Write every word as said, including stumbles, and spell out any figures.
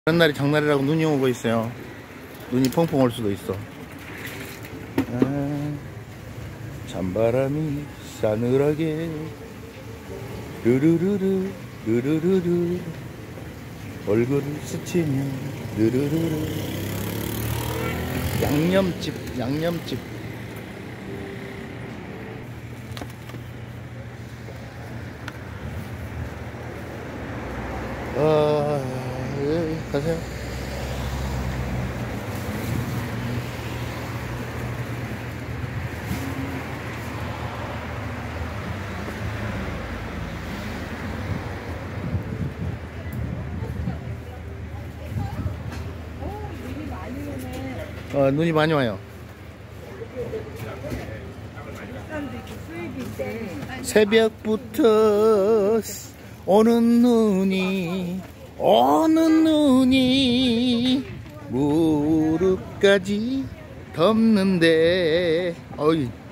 그런 날이 장날이라고 눈이 오고 있어요. 눈이 펑펑 올 수도 있어. 아, 찬바람이 싸늘하게 르르르르 르르르르 얼굴을 스치며 르르르르. 양념집 양념집. 아, 예, 가세요. 어, 눈이 많이 와요. 새벽부터 오는 눈이 오는 눈이 무릎까지 덮는데 어이